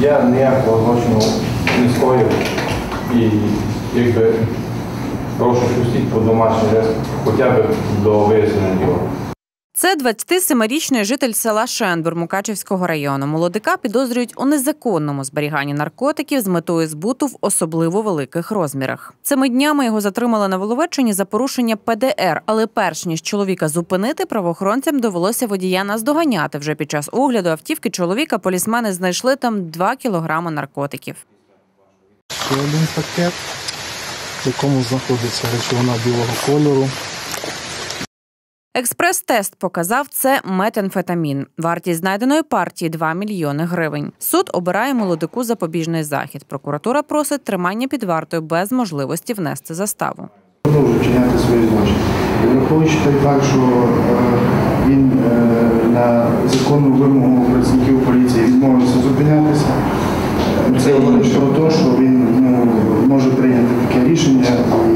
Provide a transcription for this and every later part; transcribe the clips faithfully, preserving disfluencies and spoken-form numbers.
Я ніякого злочину не скоїв і якби прошу пустити по домашній арешт, хоча б до вияснення його. Це двадцятисемирічний житель села Шенбур Мукачівського району. Молодика підозрюють у незаконному зберіганні наркотиків з метою збуту в особливо великих розмірах. Цими днями його затримали на Воловеччині за порушення Пе Де Ер, але перш ніж чоловіка зупинити, правоохоронцям довелося водія наздоганяти. Вже під час огляду автівки чоловіка полісмени знайшли там два кілограми наркотиків. Ще один пакет, в якому знаходиться речовина білого кольору. Експрес-тест показав, це метамфетамін. Вартість знайденої партії – два мільйони гривень. Суд обирає молодику запобіжний захід. Прокуратура просить тримання під вартою без можливості внести заставу. Продовжує вчиняти свої злочини. Враховуючи той факт, що він на законну вимогу працівників поліції відмовився зупинятися, це говорить про те, що він ну, може прийняти таке рішення,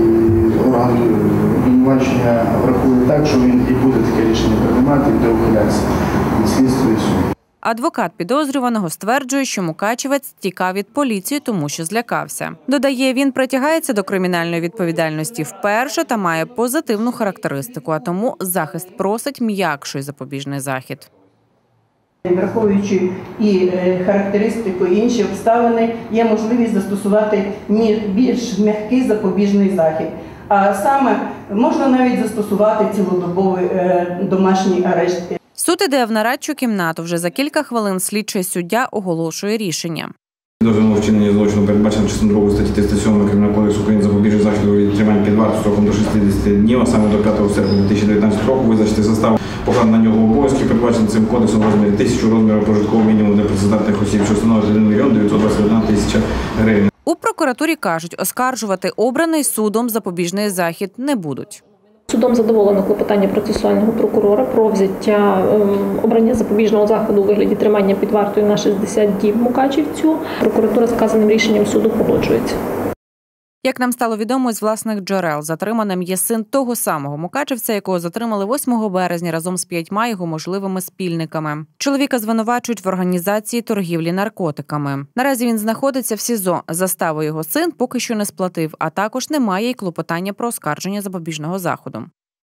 і орган обвинувачення врахує так, що він і буде таке рішення приймати, і буде ухилятися від слідства і суду. Адвокат підозрюваного стверджує, що Мукачівець тікав від поліції, тому що злякався. Додає, він притягається до кримінальної відповідальності вперше та має позитивну характеристику, а тому захист просить м'якший запобіжний захід. Враховуючи і характеристику, і інші обставини, є можливість застосувати більш м'який запобіжний захід. А саме можна навіть застосувати цілодобовий домашній арешт. Суд іде в нарадчу кімнату. Вже за кілька хвилин слідчий суддя оголошує рішення. Підозрюваного вчинення злочину передбачено частиною другою статті триста сьомої Кримінального кодексу України запобіжний захід у виді тримання під вартою строком до шістдесяти днів, а саме до п'ятого серпня дві тисячі дев'ятнадцятого року визначити заставу, покладено на нього обов'язки, передбачені цим кодексом в розмірі тисячу розміру прожиткового мінімуму для працездатних осіб, що становить один мільйон дев'ятсот двадцять одна тисяча гривень. У прокуратурі кажуть, оскаржувати обраний судом запобіжний захід не будуть. Судом задоволено клопотання процесуального прокурора про взяття обрання запобіжного заходу у вигляді тримання під вартою на шістдесят діб Мукачівцю. Прокуратура з вказаним рішенням суду погоджується. Як нам стало відомо з власних джерел, затриманим є син того самого мукачівця, якого затримали восьмого березня разом з п'ятьма його можливими спільниками. Чоловіка звинувачують в організації торгівлі наркотиками. Наразі він знаходиться в СІЗО. Заставу його син поки що не сплатив, а також немає й клопотання про оскарження запобіжного заходу.